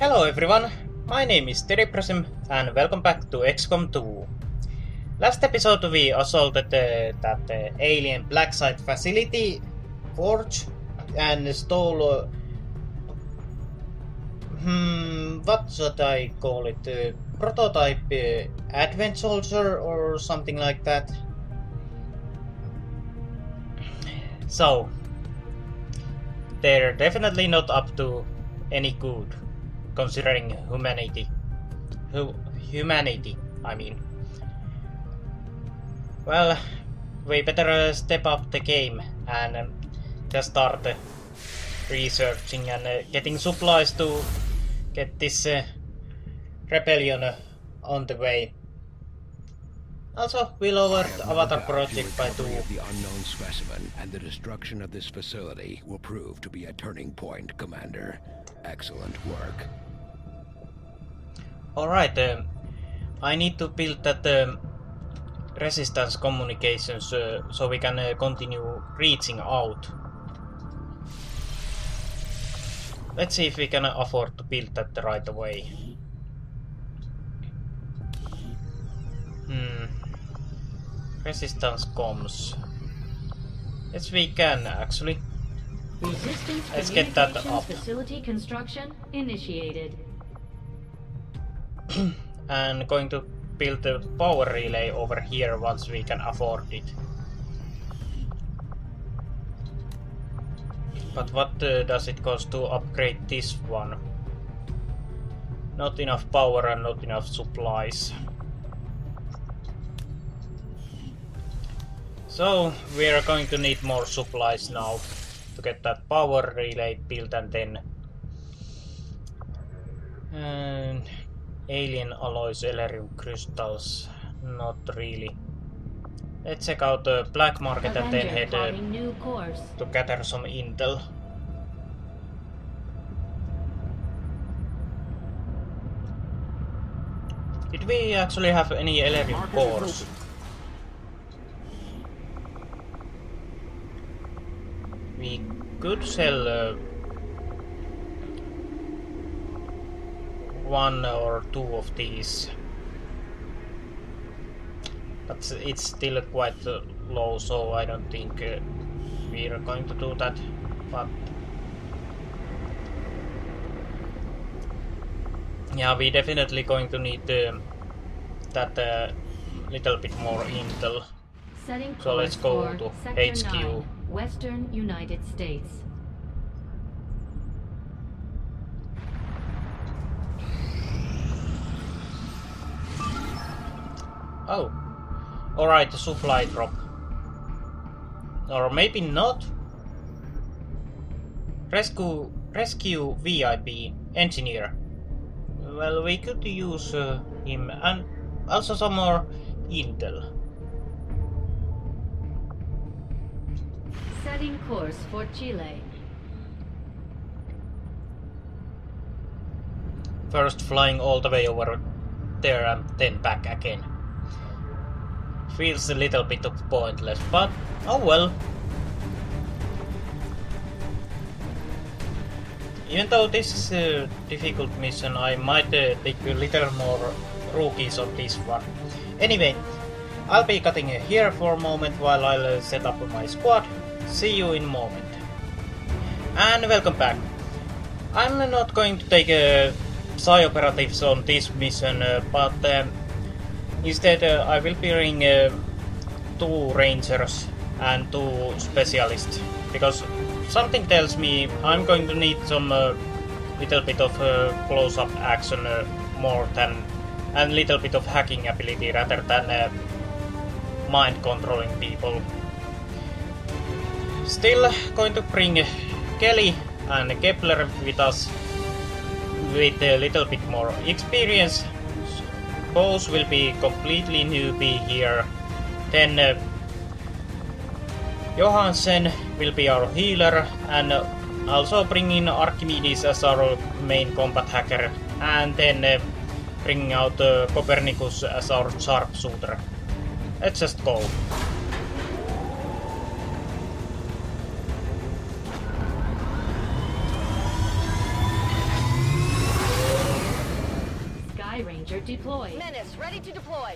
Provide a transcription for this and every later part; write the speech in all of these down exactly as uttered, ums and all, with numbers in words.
Hello everyone, my name is Terry and welcome back to X COM two. Last episode we assaulted uh, that uh, alien black site facility, forge, and stole... Uh, hmm, what should I call it? Uh, prototype uh, advent soldier or something like that. So, they're definitely not up to any good, considering humanity. Hu humanity, I mean. Well, we better uh, step up the game and um, just start uh, researching and uh, getting supplies to get this uh, rebellion uh, on the way. Also, we lowered Avatar Project by two. The unknown specimen and the destruction of this facility will prove to be a turning point, Commander. Excellent work. Alright, um, I need to build that um, resistance communications uh, so we can uh, continue reaching out. Let's see if we can afford to build that right away. Hmm. Resistance comms. Yes, we can actually. Resistance Let's get that up. Facility construction initiated. And going to build a power relay over here once we can afford it. But what uh, does it cost to upgrade this one? Not enough power and not enough supplies. So we are going to need more supplies now to get that power relay built, and then and alien alloys, elerium crystals, not really. Let's check out the black market and then head uh, to gather some intel. Did we actually have any elerium cores? We could sell uh, one or two of these, but it's still quite uh, low, so I don't think uh, we are going to do that. But yeah, we definitely going to need uh, that uh, little bit more intel. Setting So let's go to H Q. nine, Western United States. Oh, alright, the supply drop. Or maybe not. Rescue, rescue V I P, engineer. Well, we could use uh, him, and also some more intel. Setting course for Chile. First flying all the way over there and then back again. Feels a little bit of pointless, but oh well. Even though this is a difficult mission, I might uh, take a little more rookies on this one. Anyway, I'll be cutting here for a moment while I'll uh, set up my squad. See you in a moment. And welcome back. I'm not going to take a uh, Psi operatives on this mission, uh, but um, instead uh, I will bring uh, two rangers and two specialists, because something tells me I'm going to need some uh, little bit of uh, close-up action uh, more than, and little bit of hacking ability rather than uh, mind controlling people. Still going to bring Kelly and Kepler with us with a little bit more experience. Both will be completely newbie here. Then uh, Johansen will be our healer, and uh, also bring in Archimedes as our main combat hacker, and then uh, bring out uh, Copernicus as our sharpshooter. Let's just go. deployed. Menace, ready to deploy.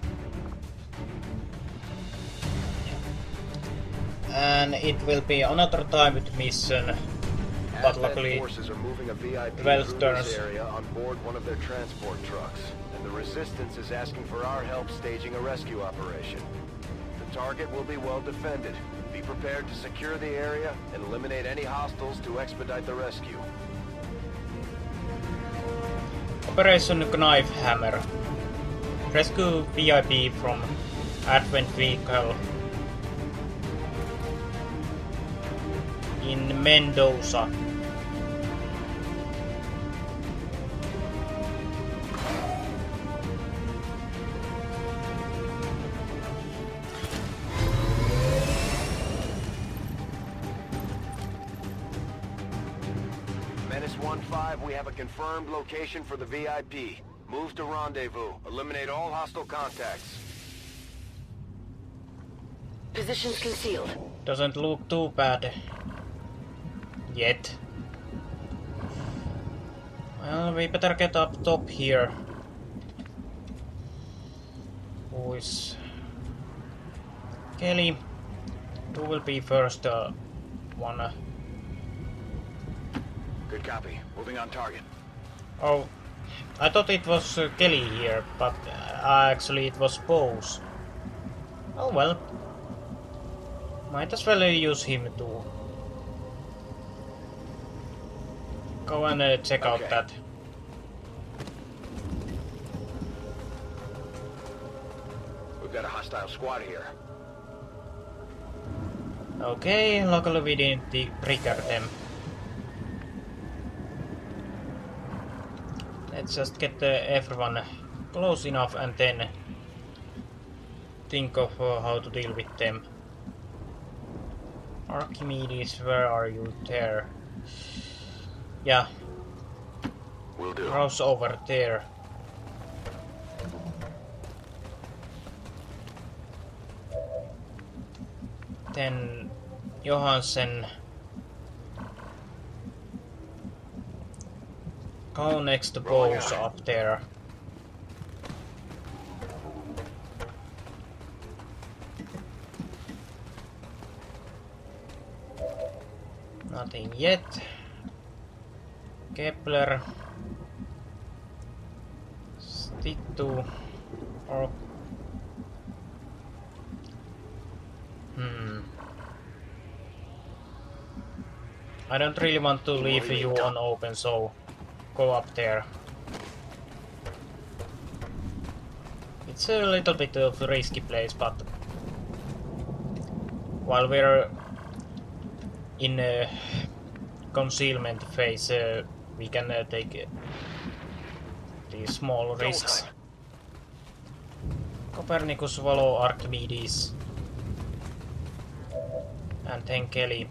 And it will be another timed mission, but luckily forces are moving a V I P twelve through turns. this area on board one of their transport trucks, and the Resistance is asking for our help staging a rescue operation. The target will be well defended. Be prepared to secure the area and eliminate any hostiles to expedite the rescue. Operation Knife Hammer. Rescue V I P from Advent Vehicle in Mendoza. Menace one five, we have a confirmed location for the V I P. Move to rendezvous. Eliminate all hostile contacts. Positions concealed. Doesn't look too bad yet. Well, we better get up top here. Who is Kelly? Who will be first uh, one? Uh... Good copy. Moving on target. Oh, I thought it was uh, Kelly here, but uh, actually it was Bose. Oh well. Might as well use him too. Go and uh, check Okay. out that. We've got a hostile squad here. Okay, luckily we didn't t- trigger them. Let's just get uh, everyone close enough and then think of uh, how to deal with them. Archimedes, where are you? There. Yeah. Will do. Rouse over there. Then Johansen. Go next to Bose up there. Nothing yet. Kepler. Stick to or Hmm. I don't really want to leave you on open, so go up there. It's a little bit of a risky place, but while we're in a concealment phase, uh, we can uh, take uh, these small risks. Copernicus, follow Archimedes, and then Kelly.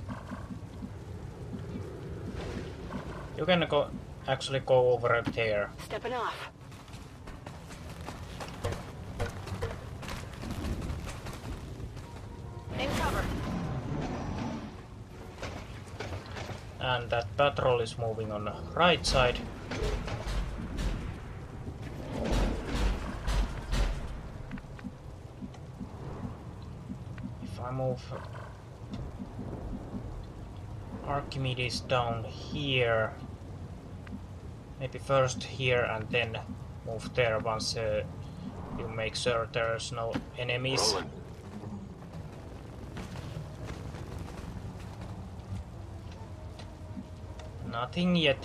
You can go actually go over there. Stepping off. In cover. And that patrol is moving on the right side. If I move Archimedes down here, maybe first here and then move there once uh, you make sure there's no enemies. Rolling. Nothing yet.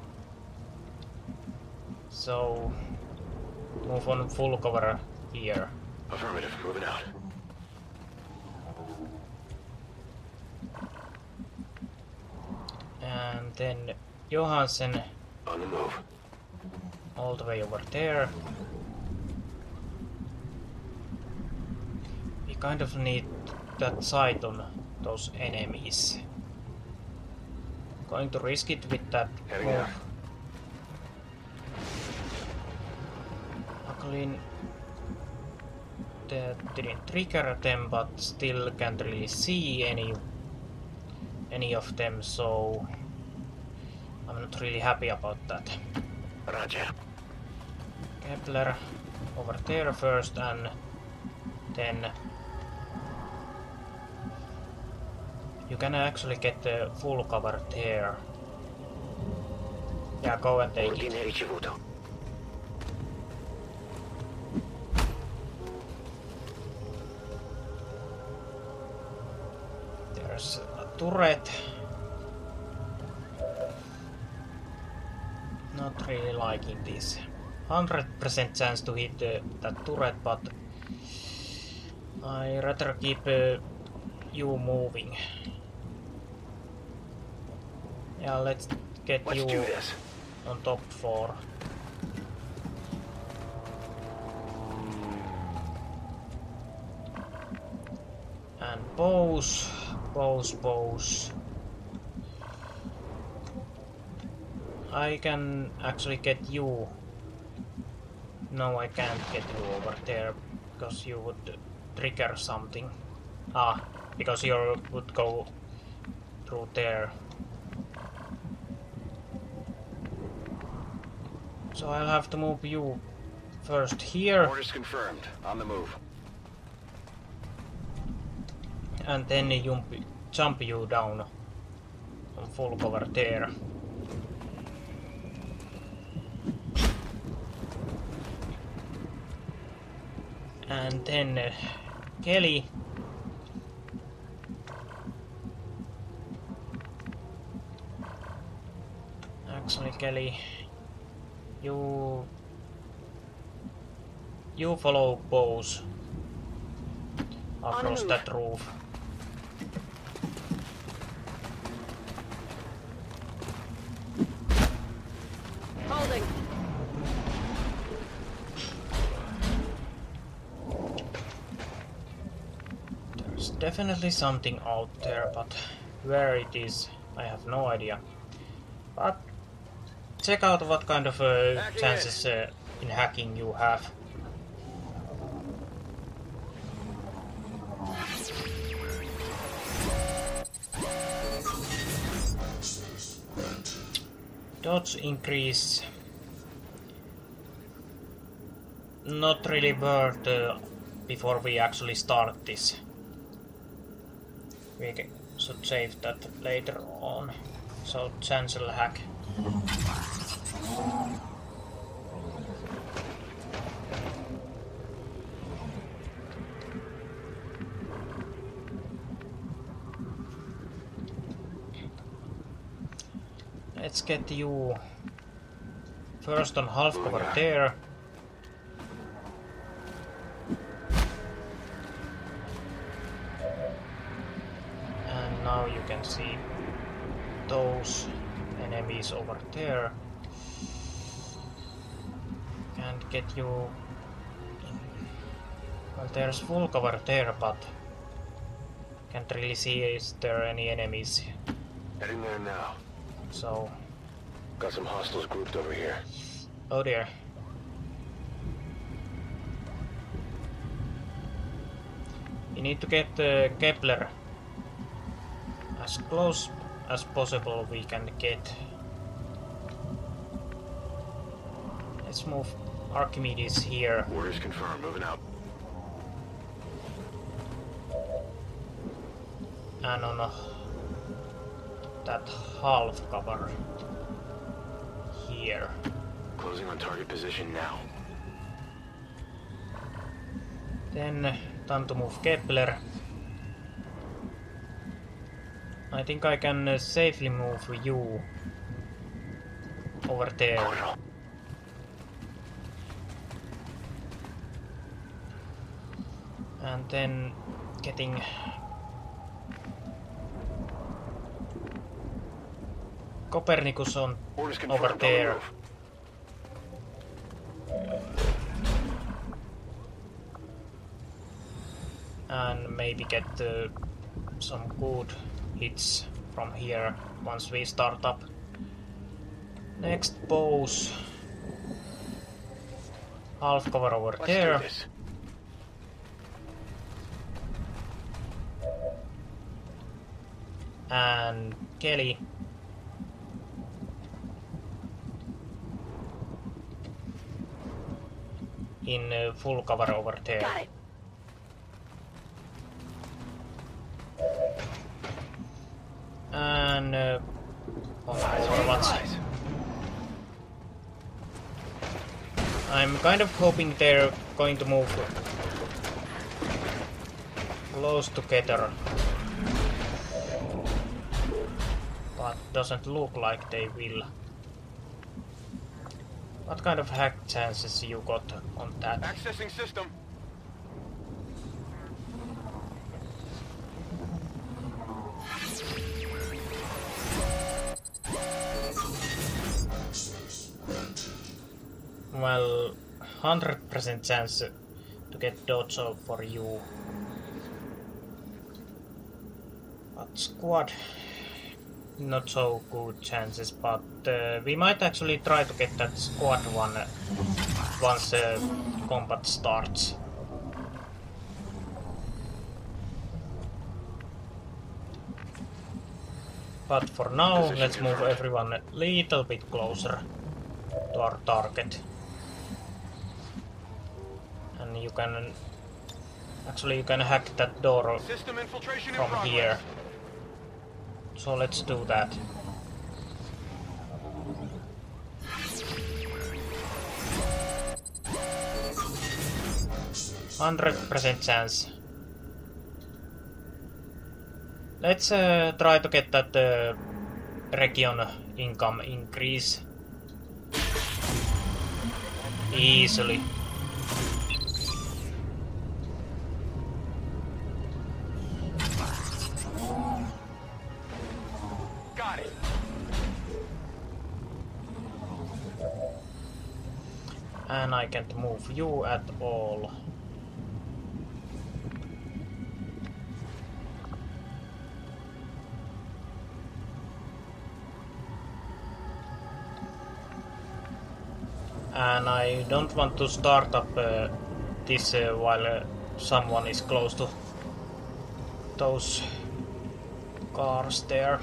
So move on full cover here. Affirmative. Moving out. And then Johansen On the move. all the way over there. We kind of need that sight on those enemies. Going to risk it with that Heading move. out. Luckily that didn't trigger them, but still can't really see any any of them, so I'm not really happy about that. Roger. Kepler over there first, and then you can actually get the full cover there. Yeah, go and take it. There's a turret. Not really liking this. one hundred percent chance to hit uh, that turret, but I rather keep uh, you moving. Yeah, let's get Let's you do this. on top floor. And pose, pose, pose. I can actually get you. No, I can't get you over there because you would trigger something. Ah, because you would go through there. So I'll have to move you first here. Orders confirmed. On the move. And then jump, jump you down on full cover there. And then uh, Kelly. Actually, Kelly, you you follow Bose across that roof. Holding. There's definitely something out there, but where it is, I have no idea. But check out what kind of uh, chances uh, in hacking you have. Dodge increase. Not really worth uh, before we actually start this. We should save that later on. So chancel hack. Let's get you first on half cover there. And now you can see those enemies over there. Can't get you in. Well, there's full cover there, but can't really see is there any enemies. Heading there now. So, Got some hostiles grouped over here. oh dear. We need to get uh, Kepler as close as possible we can get. Let's move Archimedes here. Orders confirmed. Moving out. And on uh, that half cover here. Closing on target position now. Then uh, time to move Kepler. I think I can uh, safely move you over there. And then getting Copernicus on Orders over confirmed. there. On the move. And maybe get uh, some good hits from here once we start up. Next pose. Half cover over Let's there. do this. And Kelly. in uh, full cover over there. Got it. And uh, on Overwatch. I'm kind of hoping they're going to move close together, but doesn't look like they will. What kind of hack chances you got on that? Accessing system. Well, one hundred percent chance to get dojo for you. But squad, not so good chances, but uh, we might actually try to get that squad one uh, once uh, combat starts. But for now, Position let's move confirmed. everyone a little bit closer to our target. And you can... Actually, you can hack that door System infiltration in from progress. here. So let's do that. one hundred percent chance. Let's uh, try to get that uh, region income increase easily. Got it. And I can't move you at all. And I don't want to start up uh, this uh, while uh, someone is close to those cars there.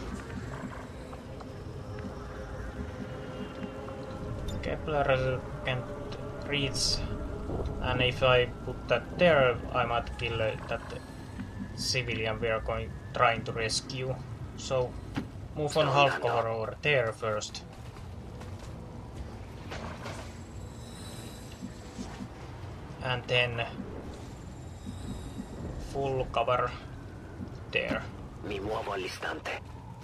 Kepler can't reach, and if I put that there, I might kill uh, that civilian we are going trying to rescue. So move on half cover over there first. And then full cover there. Mi muovo all'istante.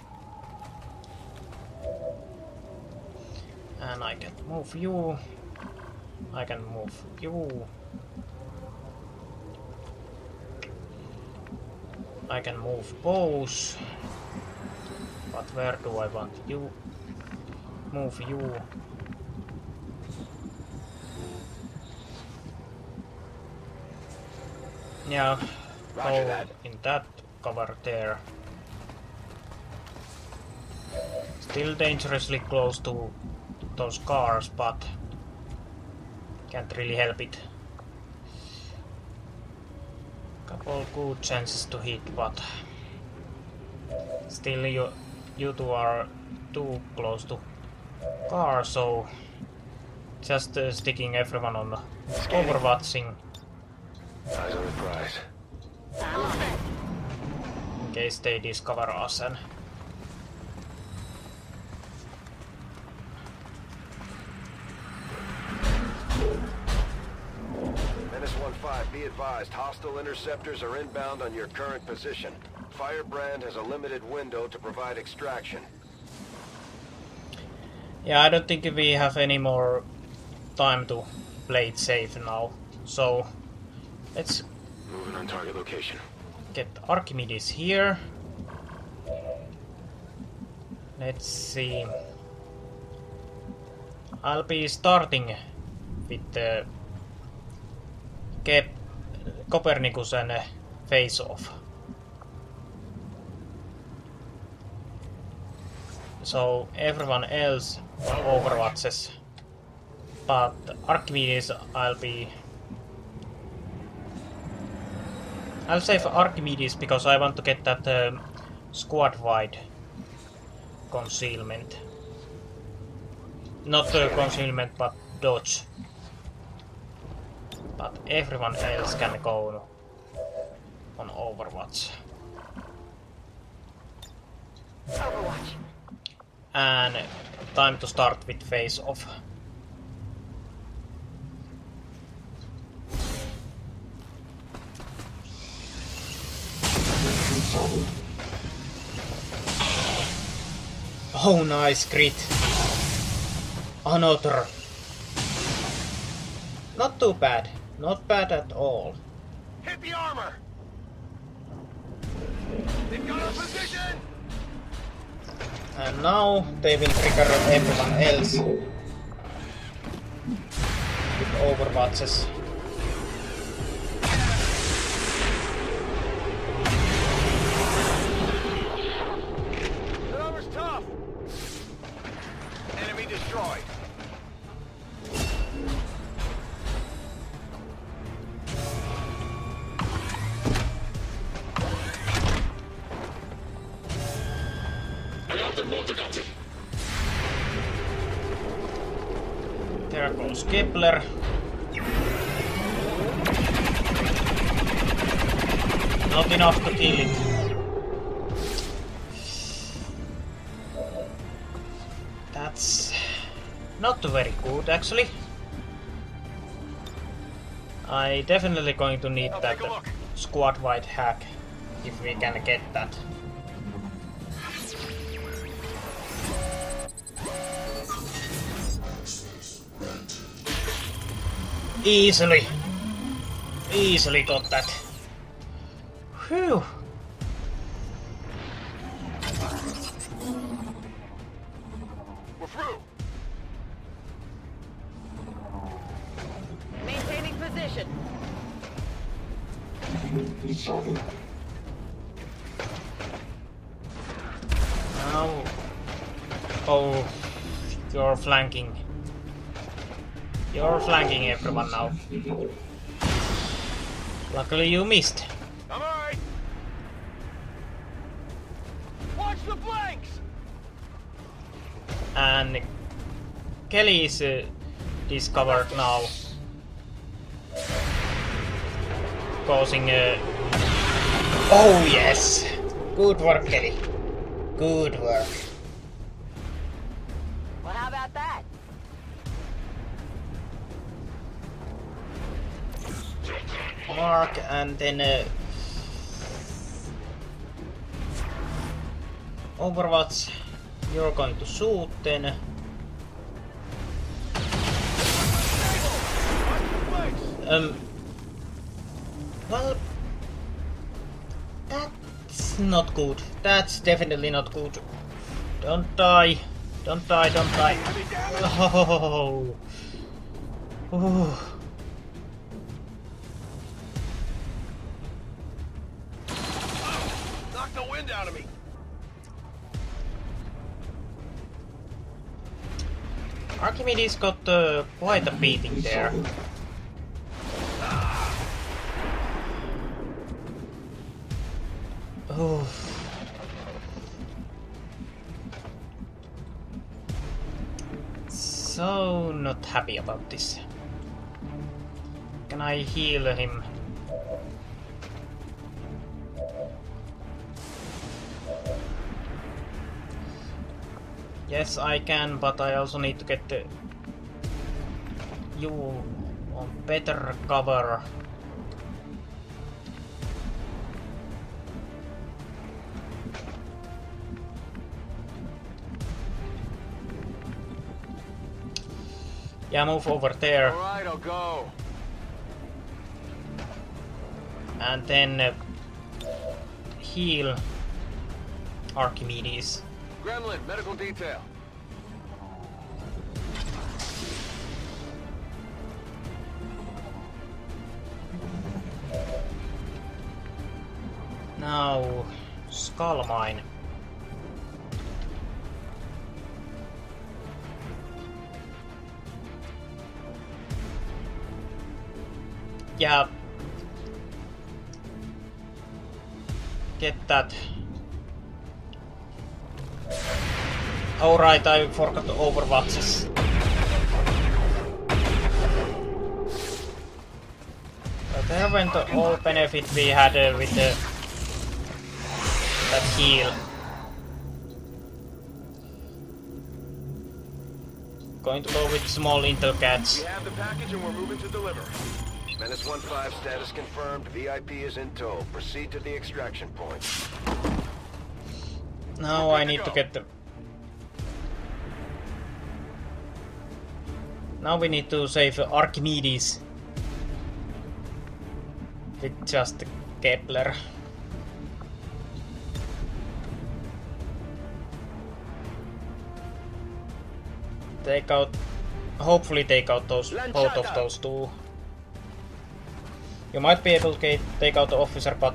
And I can move you. I can move you. I can move both. But where do I want you? Move you. Yeah, Roger go that. in that cover there. Still dangerously close to those cars, but can't really help it. Couple good chances to hit, but still you, you two are too close to car, so just uh, sticking everyone on overwatching. Eyes on the prize. I'm on it. In case they discover us. And Menace one five, be advised, hostile interceptors are inbound on your current position. Firebrand has a limited window to provide extraction. yeah, I don't think we have any more time to play it safe now. So let's Moving on target location. get Archimedes here. Let's see. I'll be starting with the Kep Copernicus and uh, Face Off. So everyone else on Overwatches. But Archimedes I'll be... I'll save Archimedes because I want to get that um, squad-wide concealment. Not uh, concealment, but dodge. But everyone else can go on Overwatch. Overwatch. And time to start with Face Off. Oh, nice crit. Another. Not too bad. Not bad at all. Hit the armor! They've got our position! And now they will trigger everyone else with Overwatches. That armor's tough! Enemy destroyed. There goes Kepler. Not enough to kill it. That's not very good, actually. I definitely going to need I'll that take a look. squad-wide hack if we can get that. Easily. Easily got that. Whew. We're through. Maintaining position. Now. Oh, you're flanking. You're flanking everyone now. Luckily you missed. I'm alright. Watch the flanks! And Kelly is uh, discovered now. Causing a... Oh yes! Good work, Kelly. Good work. Well, how about that? Mark, and then uh, Overwatch, you're going to shoot then. Um, well, that's not good. That's definitely not good. Don't die. Don't die, don't die. Oh. Oh. Knock the wind out of me. Archimedes got uh, quite a beating there. Oh. So not happy about this. Can I heal him? Yes, I can, but I also need to get the you on better cover. Yeah, move over there. Alright, I'll go. And then uh, heal Archimedes. Gremlin, medical detail. Now, Skull Mine. Yeah. Get that. Alright, I forgot the Overwatches. There went the whole benefit we had uh, with the that heal. Going to go with small intel cats. We have the package and we're moving to deliver. Menace one five status confirmed. V I P is in tow. Proceed to the extraction point. Now I need to get the... Now we need to save Archimedes. With just Kepler. Take out... Hopefully take out those both of those two. You might be able to take out the officer, but...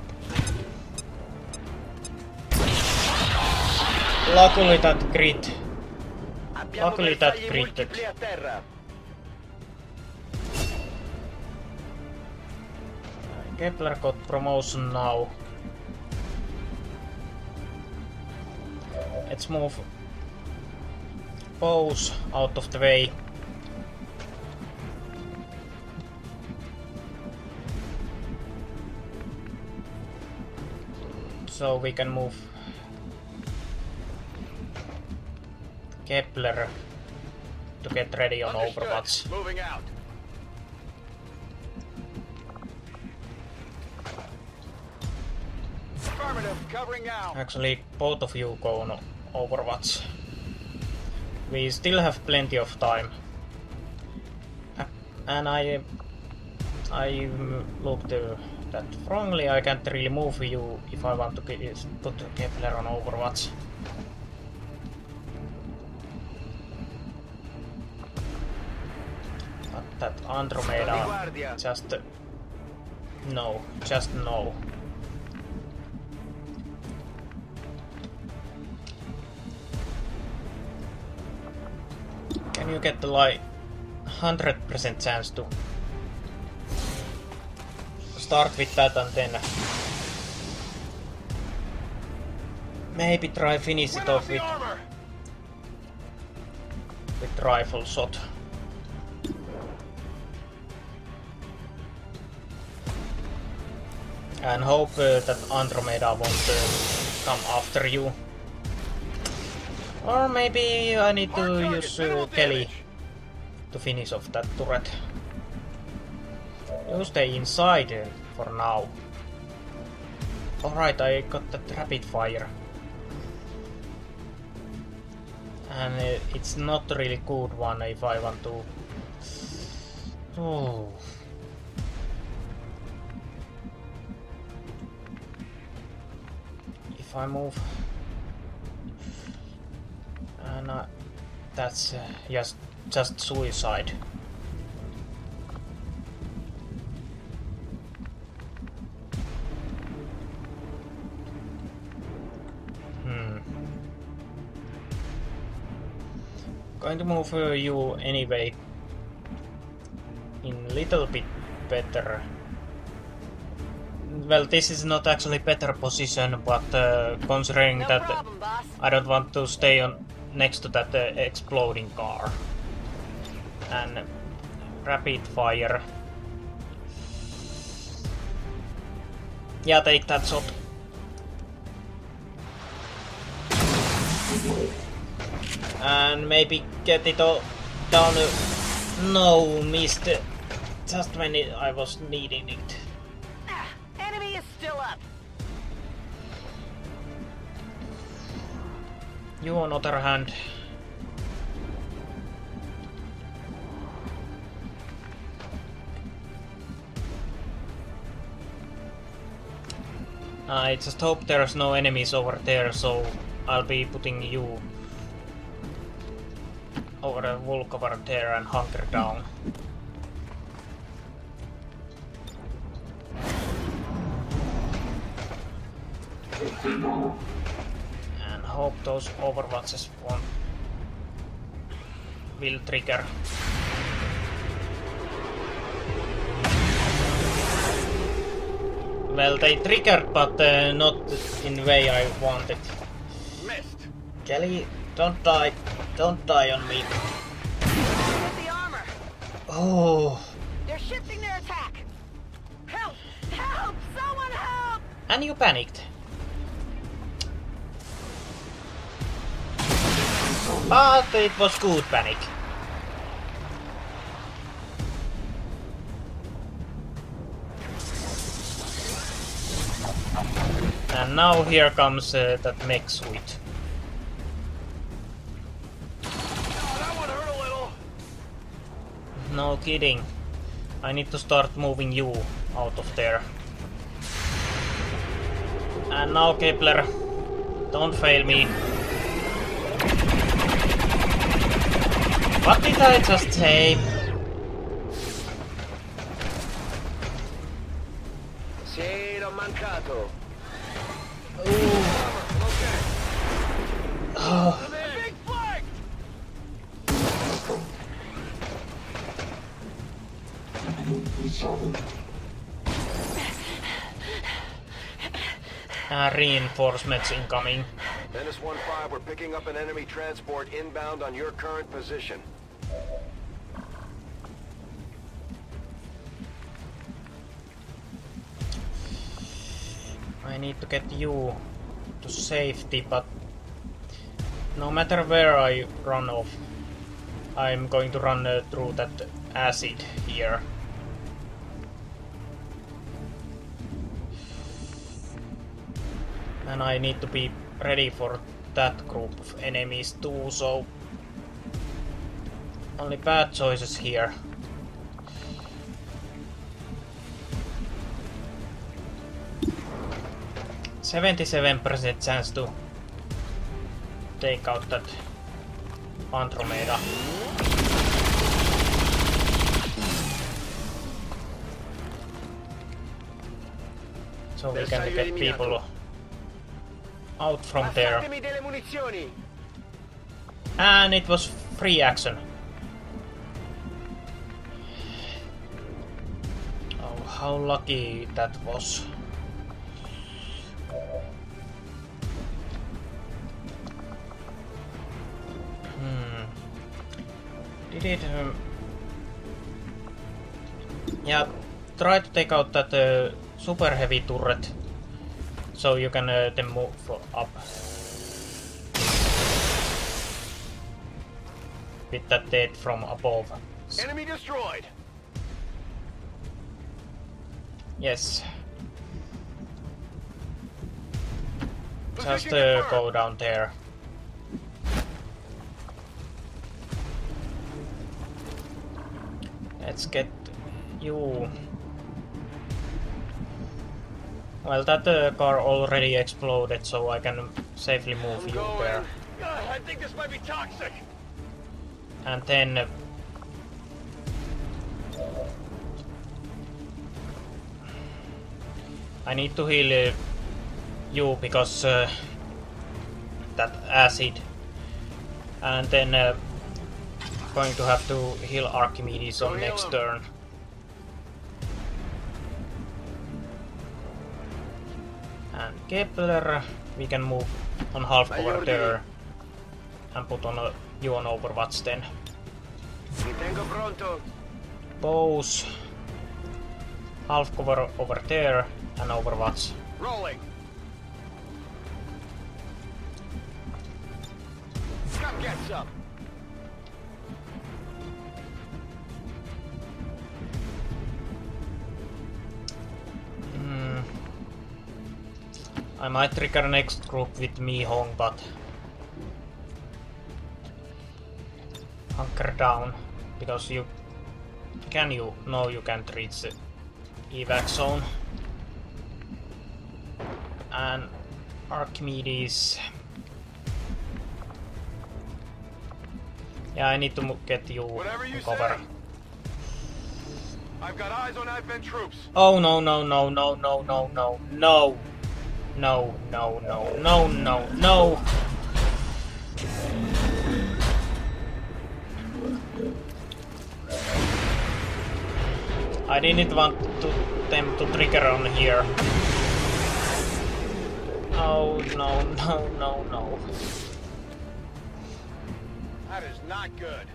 Luckily that crit. Luckily that critted. Kepler got promotion now. Let's move Pose out of the way. So we can move Kepler to get ready on Overwatch. Moving out. Affirmative, covering now. Actually, both of you go on Overwatch. We still have plenty of time. And I I looked uh, that wrongly. I can't really move you if I want to put Kepler on Overwatch. But that Andromeda, just uh, no, just no. Can you get the like one hundred percent chance to start with that and then maybe try finish it off with with rifle shot. And hope uh, that Andromeda won't uh, come after you. Or maybe I need to use uh, Kelly to finish off that turret. You stay inside uh, for now. Alright, I got that rapid fire. And uh, it's not a really good one if I want to... Oh... If I move... And uh, that's uh, just just suicide. Hmm. Going to move uh, you anyway in little bit better. Well, this is not actually better position, but uh, considering No that problem, boss. I don't want to stay on next to that uh, exploding car. And rapid fire. Yeah, take that shot. And maybe get it all down. Uh, no, missed. Just when it, I was needing it. Ah, enemy is still up. You, on other hand, I just hope there's no enemies over there, so I'll be putting you over a wall over there and hunker down. And hope those overwatches won't will trigger. Well, they triggered, but uh, not in the way I wanted. Missed. Kelly, don't die. Don't die on me. With the armor. Oh. They're shifting their attack. Help! And you panicked. But it was good panic. And now here comes uh, that mech suit. Oh, that one hurt a little. No kidding. I need to start moving you out of there. And now Kepler, don't fail me. What did I just say? Sì, l'ho mancato. Okay. Oh. Big flag! Uh, reinforcements incoming. Menace one five, we're picking up an enemy transport inbound on your current position. I need to get you to safety, but no matter where I run off, I'm going to run uh, through that acid here. And I need to be ready for that group of enemies too, so only bad choices here. seventy-seven percent chance to take out that Andromeda. So we can get people out from there. And it was free action. Oh, how lucky that was. Hmm. Did it... Um... Yeah, try to take out that uh, super heavy turret. So you can uh, then move up. With that dead from above. Enemy destroyed. Yes. Just uh, go down there. Let's get you. Well, that uh, car already exploded, so I can safely move I'm you going. there. God, I think this might be toxic. And then uh, I need to heal uh, you because uh, that acid. And then uh, going to have to heal Archimedes on next turn. And Kepler, we can move on half cover there and put on a, you on Overwatch then. Pose, half cover over there and Overwatch. Rolling. Come get some. Hmm. I might trigger next group with Mi Hong, but hunker down because you can you no you can't reach the evac zone. And Archimedes. Yeah, I need to get you Whatever you cover. say. I've got eyes on advent troops. Oh no no no no no no no no no no no no no no. I didn't want to, them to trigger on here. Oh no no no no. That is not good.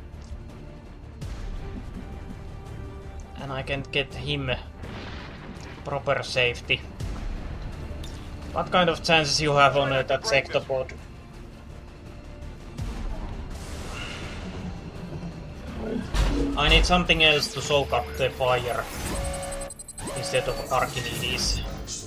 And I can't get him proper safety. What kind of chances you have on uh, that sector board? I need something else to soak up the fire instead of Archimedes.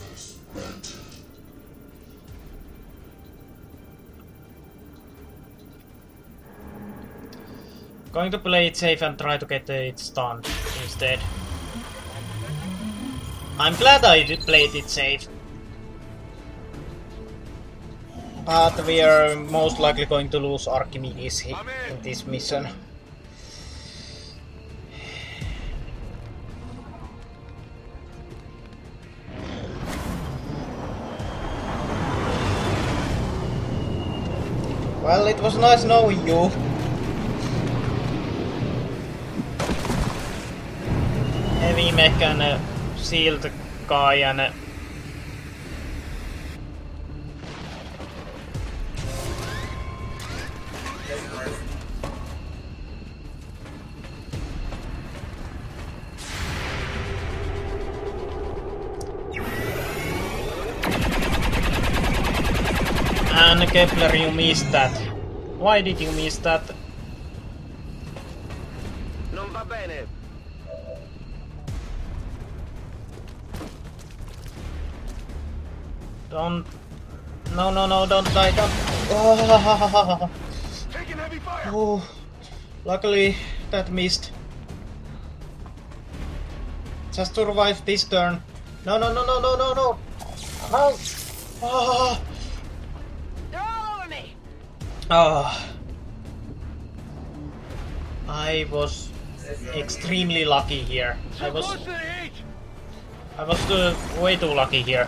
Going to play it safe and try to get uh, it stunned instead. I'm glad I did played it safe. But we are most likely going to lose Archimedes in this mission. Well, it was nice knowing you. Heavy mech and uh, shield guy and uh, and Kepler, you missed that. Why did you miss that? Non va bene. Don't. No, no, no, don't die, don't. Oh, Taking heavy fire. oh. Luckily, that missed. Just survive this turn. No, no, no, no, no, no, no. No. Oh. They're all over me. Oh. I was extremely lucky here. I was. I was uh, way too lucky here.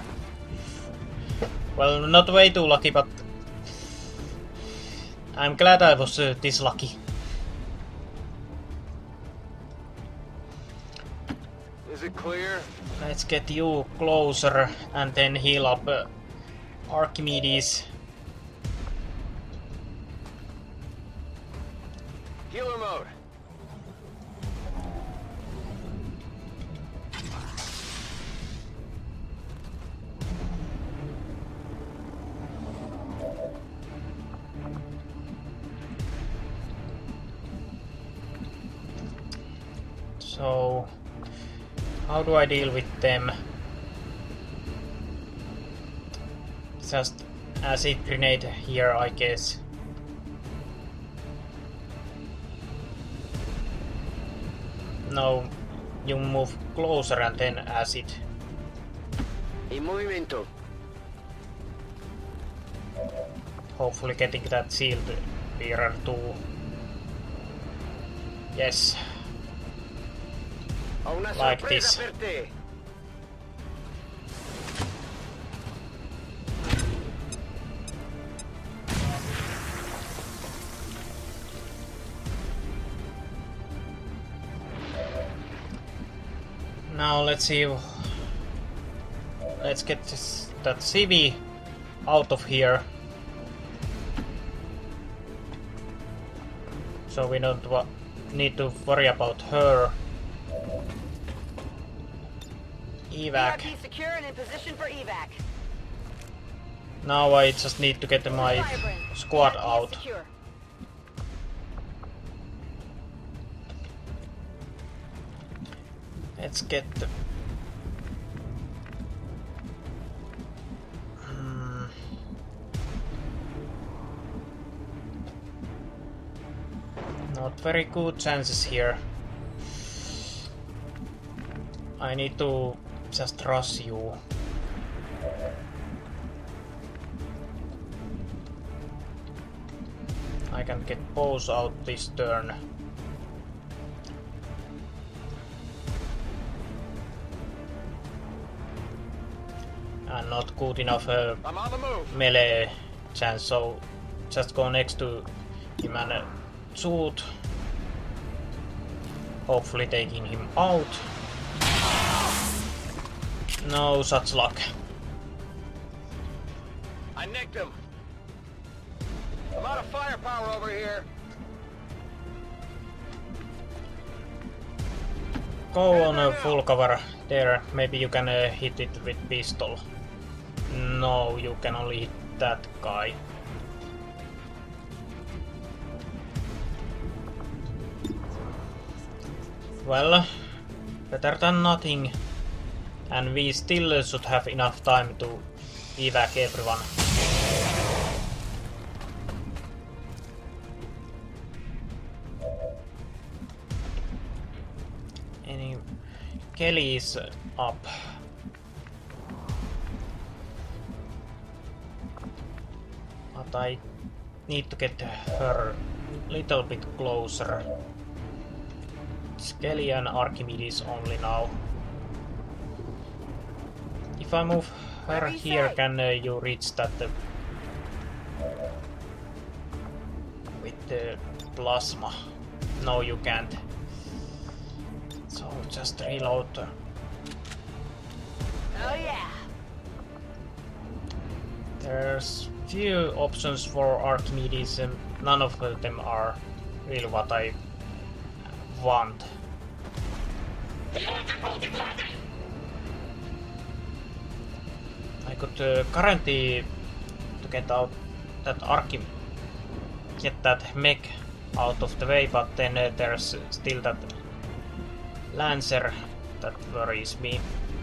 Well, not way too lucky, but I'm glad I was uh, this lucky. Is it clear? Let's get you closer and then heal up uh, Archimedes. Healer mode. So, how do I deal with them? Just acid grenade here, I guess. No, you move closer and then acid. In movimiento. Hopefully getting that shield bearer too. Yes. Ho una Like sorpresa this. per te. Now let's see. Let's get this, that C V out of here. So we don't wa need to worry about her. Evac. E R P secure and in position for evac. Now I just need to get my Firebrand. squad E R P is out. secure. Let's get the... Hmm. Not very good chances here. I need to just rush you. I can get bows out this turn. And not good enough uh, I'm on the move. melee chance, so just go next to him and uh, shoot. Hopefully taking him out. No such luck. I nicked him. I'm out of firepower over here. Go on a full cover there. Maybe you can uh, hit it with pistol. No, you can only hit that guy. Well, better than nothing. And we still should have enough time to evac everyone. Any Kelly is up. But I need to get her a little bit closer. It's Kelly and Archimedes only now. If I move her here, can uh, you reach that uh, with the plasma? No, you can't. So just reload. Oh yeah. There's few options for Archimedes, and none of them are really what I want. I could uh, guarantee to get out that Archim, get that mech out of the way, but then uh, there's still that Lancer that worries me.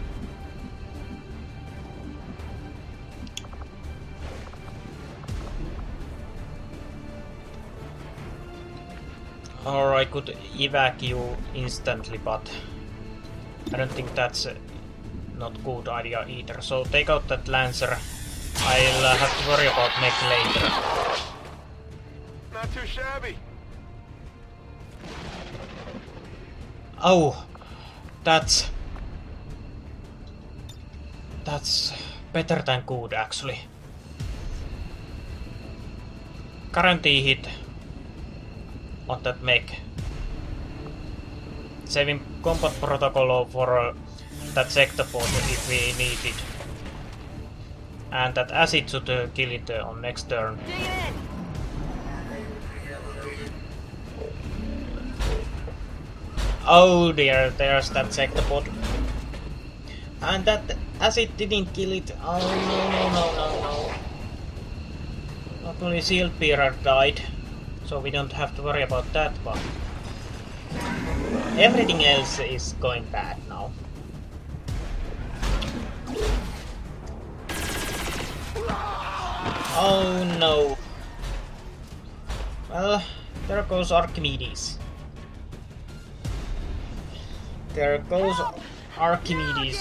Or I could evac you instantly, but I don't think that's uh, not good idea either. So take out that Lancer. I'll uh, have to worry about mech later. Not too shabby. Oh, that's that's better than good actually. Guarantee hit on that mech. Saving combat protocol for uh, that sector port if we need it. And that acid should uh, kill it uh, on next turn. Oh dear, there's that sector port. And that acid didn't kill it. Oh no no no no no. Not only Shield Bearer died, so we don't have to worry about that, but everything else is going bad now. Oh no. Well, there goes Archimedes. There goes Archimedes.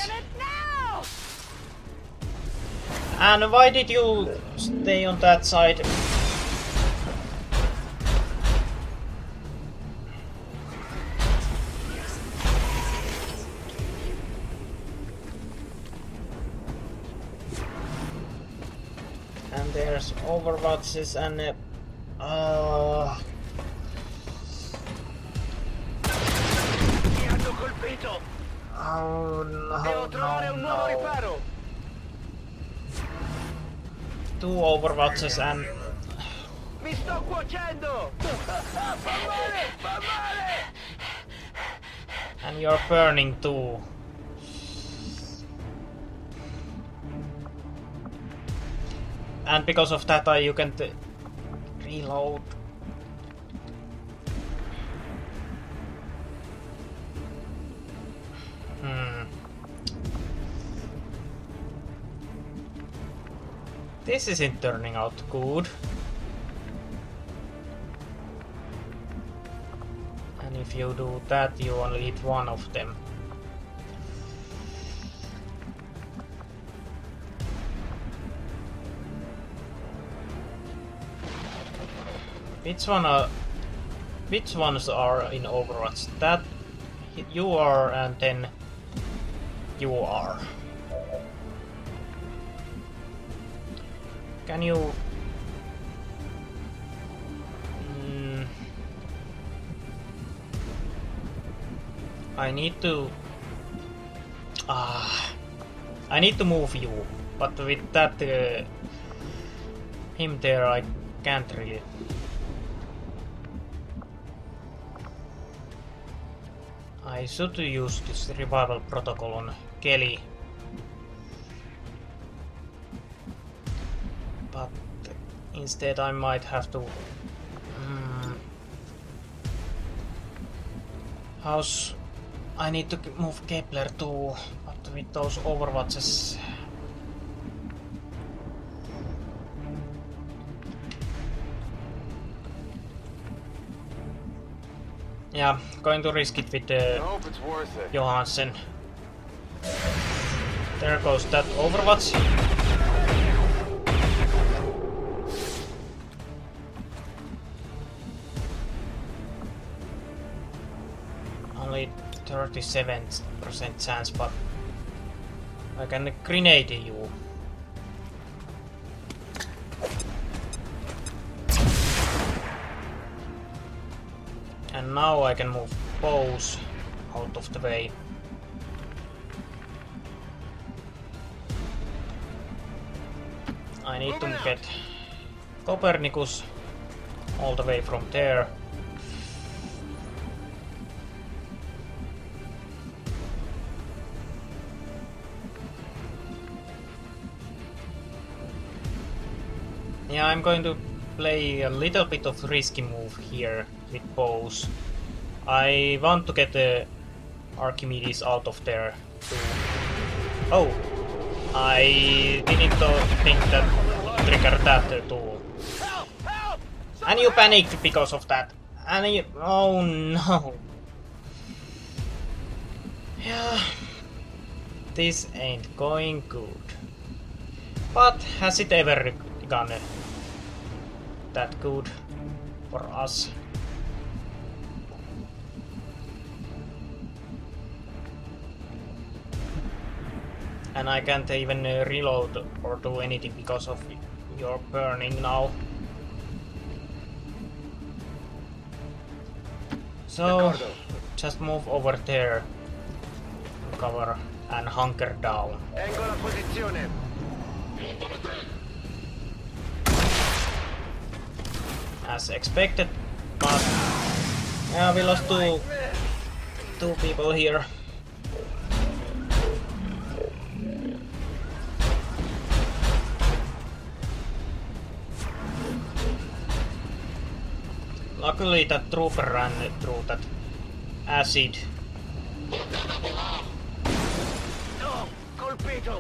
And why did you stay on that side? And there's Overwatches and uh, uh oh no, no, no. Two Overwatches and Mi sto cuocendo! and you're burning too. And because of that, uh, you can t reload. Hmm. This isn't turning out good. And if you do that, you only hit one of them. Which one are, which ones are in Overwatch? That you are, and then you are. Can you? Mm, I need to. Ah, I need to move you, but with that uh, him there, I can't really. I should use this revival protocol on Kelly. But instead I might have to... Um, how's... I need to move Kepler too, but with those overwatches... Yeah, going to risk it with I uh, hope it's worth it. Johansen. There goes that overwatch. Only thirty-seven percent chance, but I can grenade you. And now I can move bows out of the way. I need to get Copernicus all the way from there. Yeah, I'm going to play a little bit of risky move here with bows. I want to get the Archimedes out of there too. Oh! I didn't think that trigger that too. And you panicked because of that. And you... Oh no! Yeah... This ain't going good. But has it ever gone that good for us? And I can't even uh, reload or do anything because of your burning now. So, Ricardo. just move over there, cover and hunker down. Tengo la posizione. As expected, but yeah, we lost two, two people here. Luckily that trooper ran through that acid. No, colpito.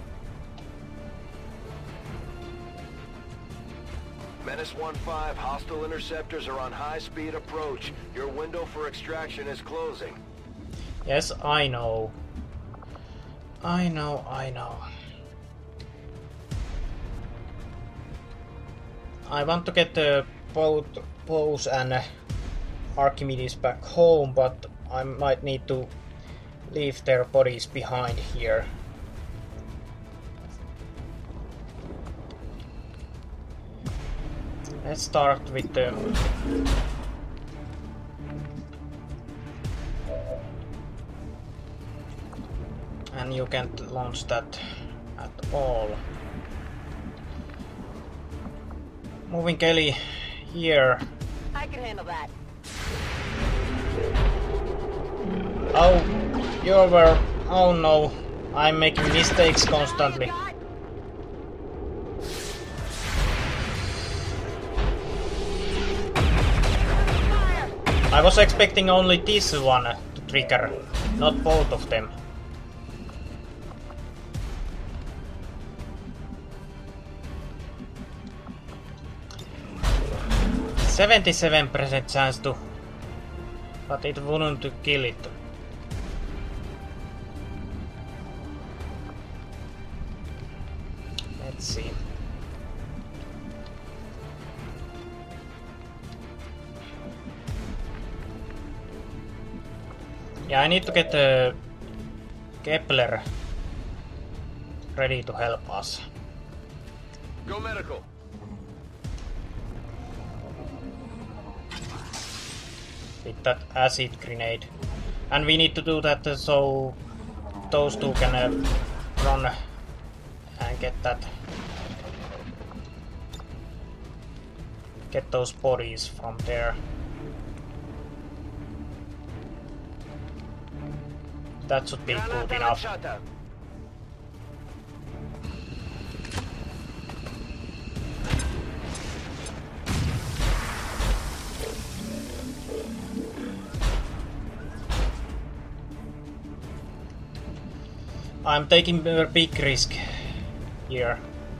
Menace one five, hostile interceptors are on high-speed approach. Your window for extraction is closing. Yes, I know. I know, I know. I want to get the both Bose and uh, Archimedes back home, but I might need to leave their bodies behind here. Let's start with the... And you can't launch that at all. Moving Kelly here. I can handle that. Oh, you were... Oh no, I'm making mistakes constantly. I was expecting only this one to trigger, not both of them. seventy-seven percent chance to, but it wouldn't to kill it. Let's see. Yeah, I need to get the Kepler ready to help us. Go medical. With that acid grenade. And we need to do that uh, so those two can uh, run and get that. Get those bodies from there. That should be good enough. I'm taking a big risk here.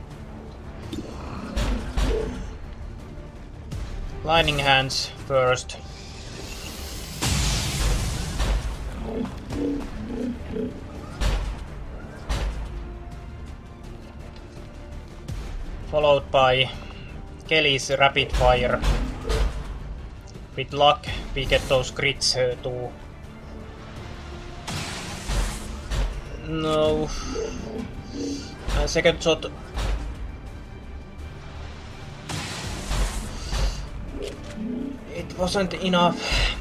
Lightning hands first. Followed by Kelly's rapid fire. With luck, we get those crits uh, too. No. Uh, second shot. It wasn't enough.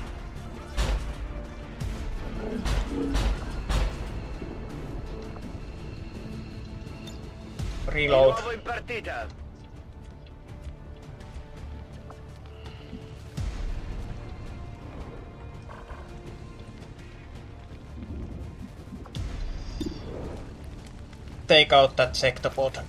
Reload. Take out that sectopod.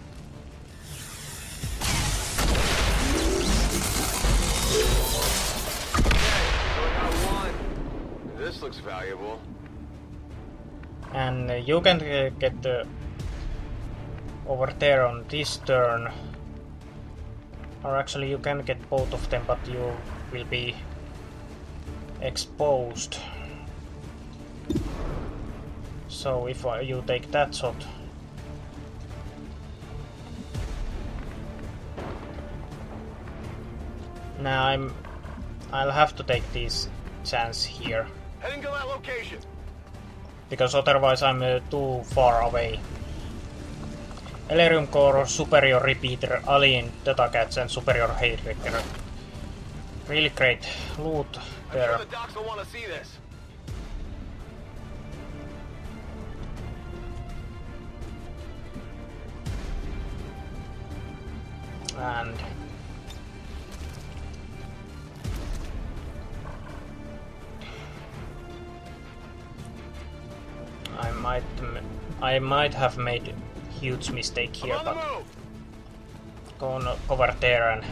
This looks valuable. And uh, you can uh, get uh, over there on this turn. Or actually you can get both of them, but you will be exposed. So if uh, you take that shot, now I'm I'll have to take this chance here. Heading to that location. Because otherwise I'm uh, too far away. Elerium Core, Superior Repeater, Alien Data Cats and Superior Hayraker. Really great loot there. I'm sure the docs will want to see this. And I might I might have made a huge mistake here, but go on over there and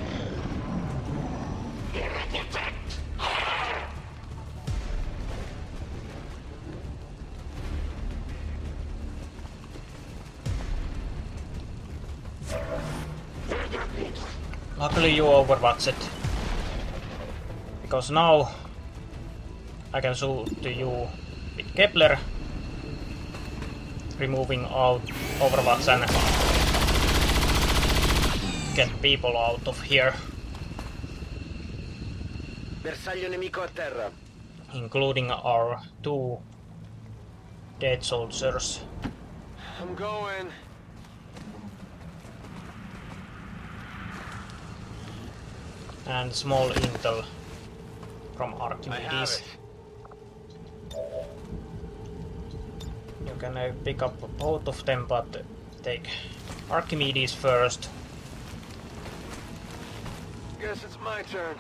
luckily you overwatched it, because now I can shoot you with Kepler, removing all overwatch and get people out of here, Bersaglio nemico a terra. including our two dead soldiers. I'm going. And small intel from I have Archimedes. it. You can uh, pick up both of them, but take Archimedes first. Guess it's my turn.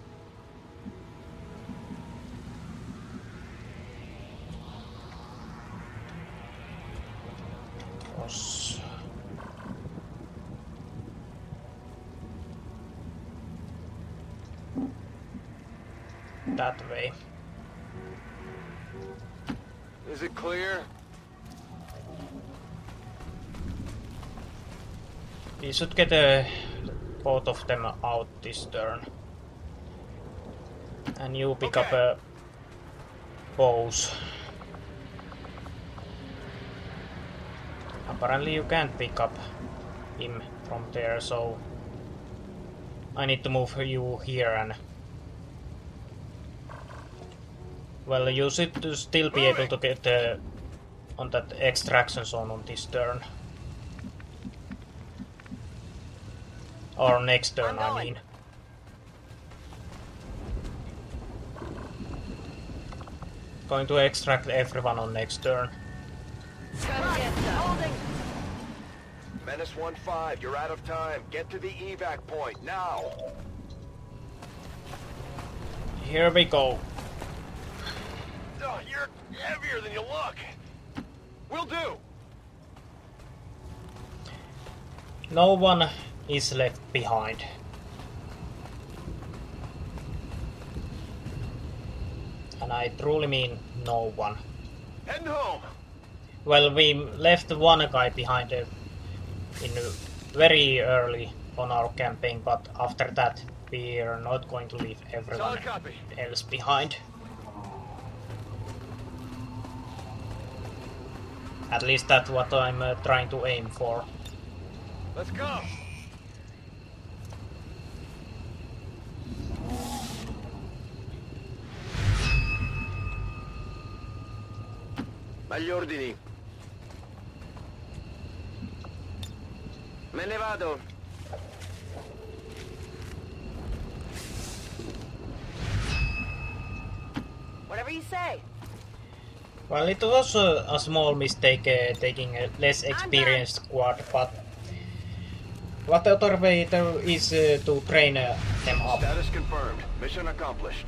Was that way. Is it clear? We should get uh, both of them out this turn. And you pick Okay. up uh, bows. Apparently you can't pick up him from there, so I need to move you here and... Well, you should still be able to get uh, on that extraction zone on this turn. Or next turn, I'm I going. mean. Going to extract everyone on next turn. Holding. Menace one five, you're out of time. Get to the evac point, now! Here we go. Oh, you're heavier than you look. Will do. No one is left behind. And I truly mean no one. Heading home. Well, we left one guy behind uh, in uh, very early on our campaign, but after that we are not going to leave everyone Solid copy. else behind. At least that's what I'm uh, trying to aim for. Let's go. Agli ordini. Me ne vado. Whatever you say. Well, it was uh, a small mistake uh, taking a less experienced squad, but what other way there is uh, to train uh, them up? Status confirmed. Mission accomplished.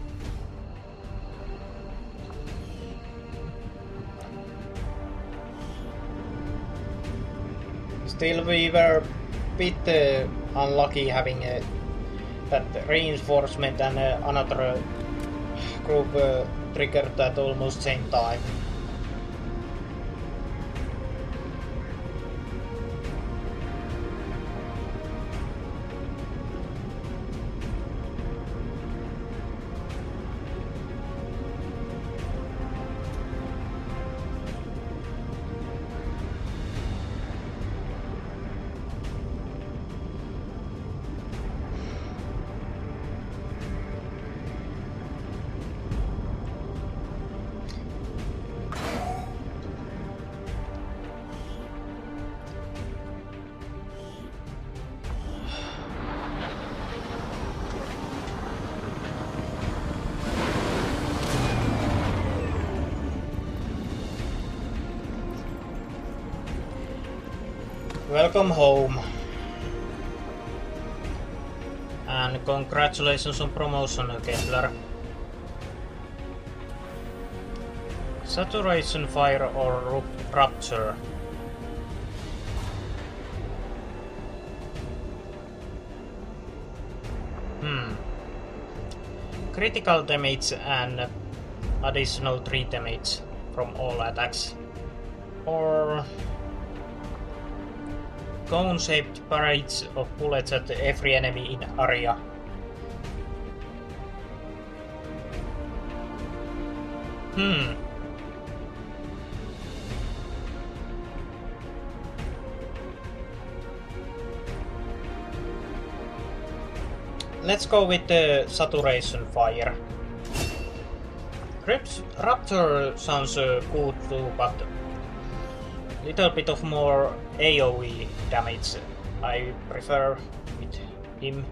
Still, we were a bit uh, unlucky having uh, that reinforcement and uh, another uh, group uh, triggered at almost same time. Welcome home. And congratulations on promotion, Kepler. Saturation fire or rupture? Hmm. Critical damage and additional three damage from all attacks. Or cone-shaped barrage of bullets at every enemy in area. Hmm. Let's go with the saturation fire. Raptor sounds uh, good too, but little bit of more A O E damage I prefer with him.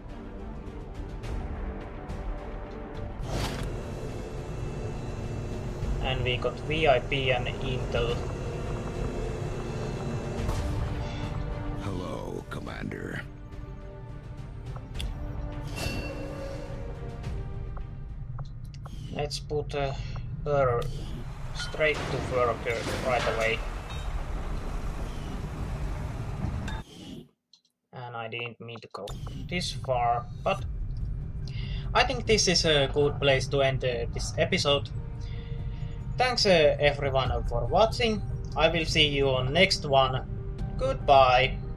And we got V I P and Intel. Hello, Commander. Let's put uh, her straight to work uh, right away. And I didn't mean to go this far, but I think this is a good place to end uh, this episode. Thanks uh, everyone for watching. I will see you on next one. Goodbye.